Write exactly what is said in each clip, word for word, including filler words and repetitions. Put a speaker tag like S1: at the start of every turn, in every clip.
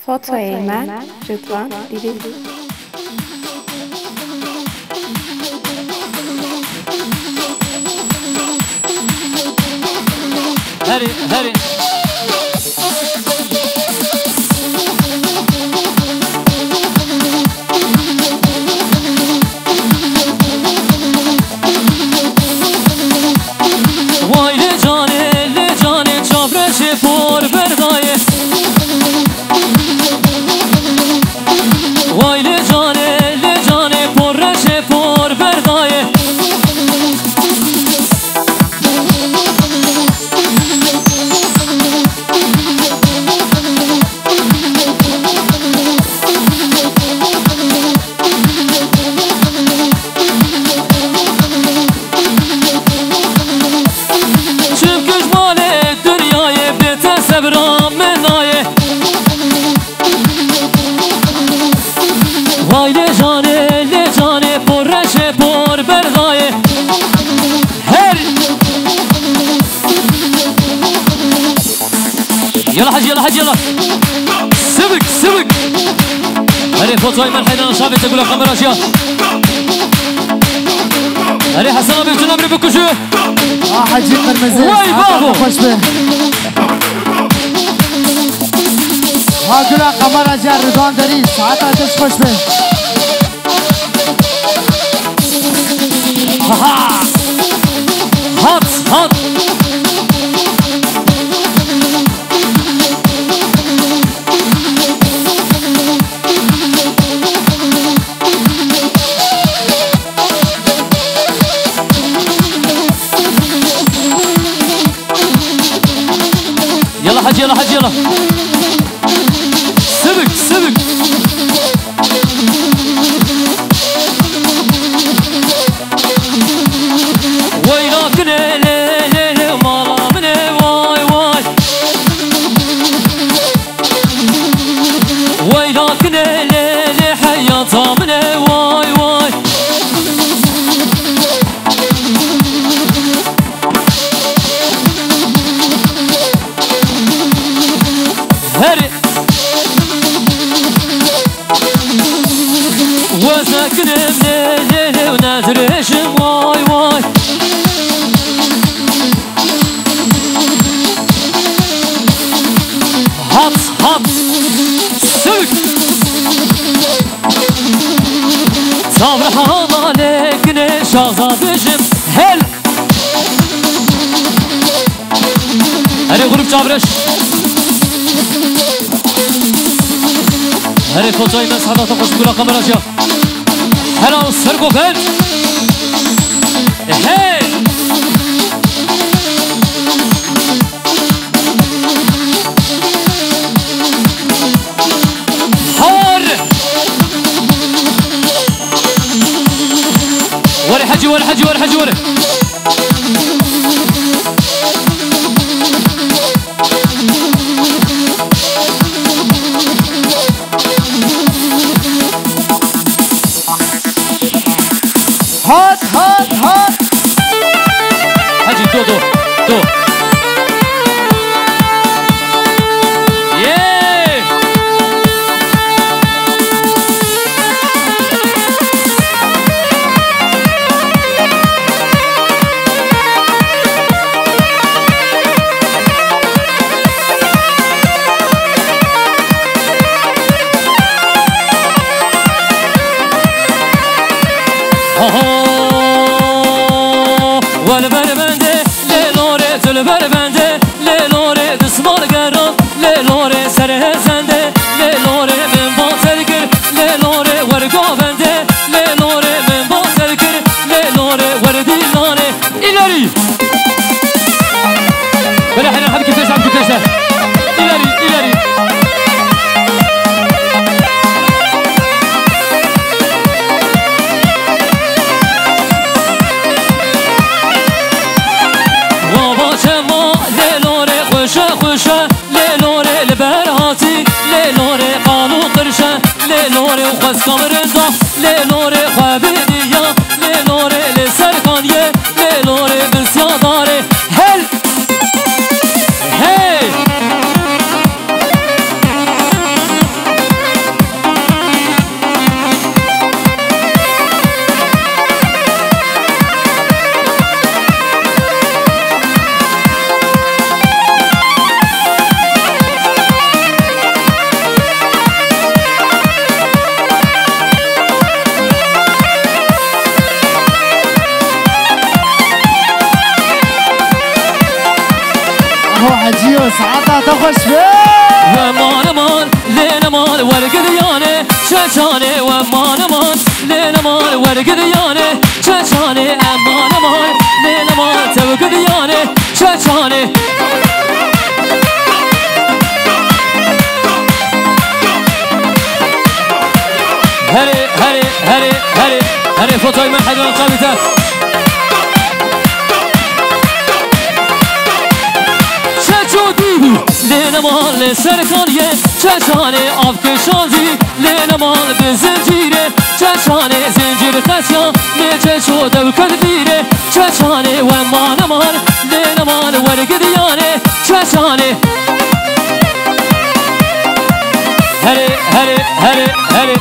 S1: fotoğrafı من Rıdvan Dili.
S2: هري هري وای لجانه لجانه چابرش پر بردایه وای لجانه لجانه پرش پر بردایه وای لجانه لجانه پرش پر بردایه هر يلا حج يلا حج يلا سبك سبك هري فوتوي من حين نشابي تقول لك خمر اشياء هري حسن ابي بتنا بري بكشو
S3: اه حجي قرمزي
S2: واي بابو
S3: خوش به ها قولا قمر اجار رضوان داري ساعات اتش خوش به
S2: ها هات هات يلا حج يلا حج يلا سبك سبك وينك ليلي ليلي مالا مني واي واي وينك ليلي ليلي حياتا مني واي واي هري وساكن بليلي ونادرش واي واي هات هات سك صبر حالك نشازادشم هل هري غروب صبرش هري فوتوي من صحبات خوش بقول قمر اشياء هلا سرقو فين هي حور وري حجي وري حجي وري حجي وري
S3: هات هات هات
S2: حجي دو دو دو ياه والبربنده ليلوري تلبربنده ليلوري دسمال قران ليلوري سره زنده ليلوري من باطلقر ليلوري ورقا بنده ليلوري من باطلقر ليلوري وردي لاني إلاري بلا حين الحب كيفاش عم كيفاش إلاري إلاري خوشه خوشه لیلوره لبرهاتی لیلوره قانو قرشه لیلوره خوز کامرندا لیلوره خوابینیا لیلوره لسرکانیه لیلوره بسیاداره هل مال ورقد ياني شاشاني ومان مان لينا مال ورقد ياني شاشاني امان مان لينا مال توقد ياني شاشاني هري هري هري هري هري فوتوي من حد من القابلة شاشو ديبو لينا مال سركانية شاشاني افكشانزي لينا مال بزنجيري شاشاني زنجير خشيا ليشاشو دوكد بيري شاشاني ومان مان لينا مال ورقد ياني شاشاني هري هري هري هري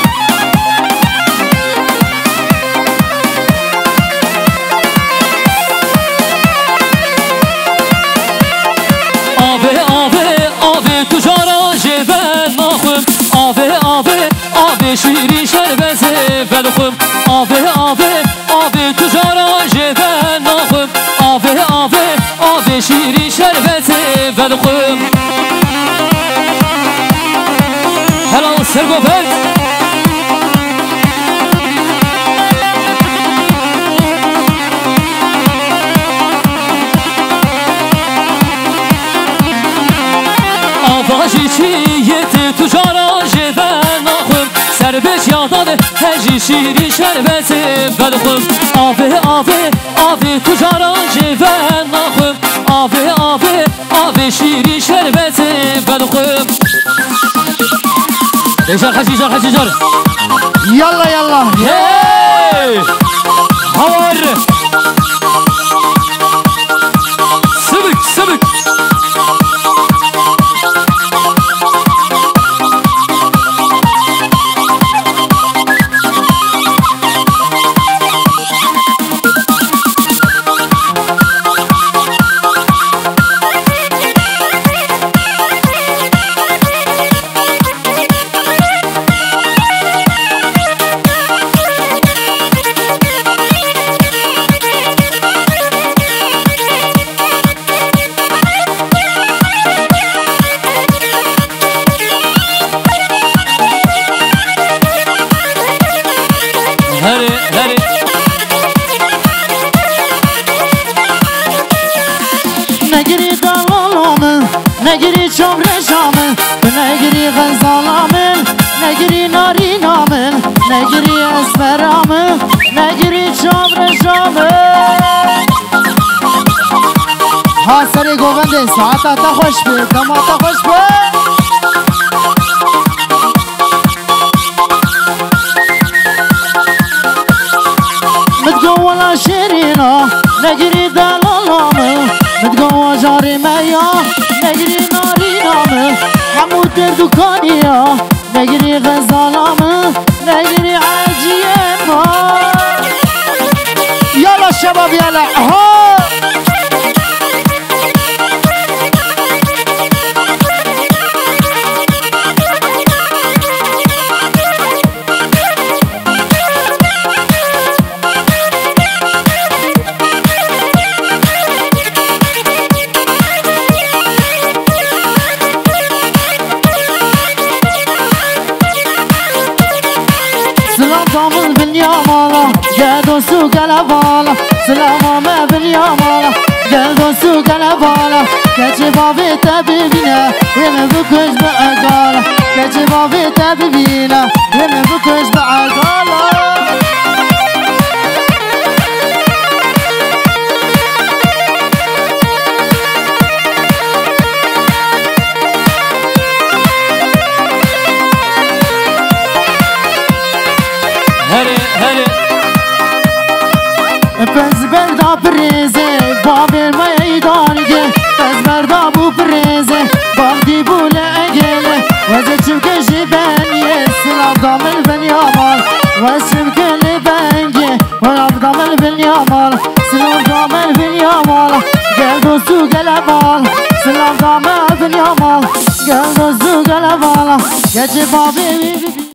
S2: شیری شربت فلخم آبه آبه آبه تجارا جبن ناخم آبه آبه آبه شیری شربت فلخم هلا سرگو بند آباجی چیت تجارا جبن سربش یاداده هجی شیری شربت فلخم آبه آبه آبه تجارا جبن ناخم آبه آبه آبه شیری شربت فلخم جار خشی جار خشی جار
S3: يلا يلا
S2: هی هوار سبك سبك
S3: نگری چمر شامل نگری غزالامل نگری ناری نامل نگری اسفرامل نگری چمر شامل ها سری گوونده ساعتا تا خوش بید دماتا خوش بید متقولا شیرینا نگری دلالامل متقوى جاري مايا نجري ناري نامه حمود دكانيا نجري غزالامه نجري عجيمه يلا الشباب يلا ها دوستو قلبالا سلام ما باليامالا قال دوستو قلبالا كاتي بابي تبيبينا وين بكوش بعقالا كاتي بابي تبيبينا وين بكوش بعقالا
S2: هري هري
S3: پس بردا پریزه بابر میدانگه پس بردا بو پریزه بابدی بوله اگله وزه چمکشی بنیه سلام دامل بنیامال وزه چمکلی بنگه ولاب دامل بنیامال سلام دامل بنیامال گل دوستو گلبال سلام دامل بنیامال گل دوستو گلبال گچه بابی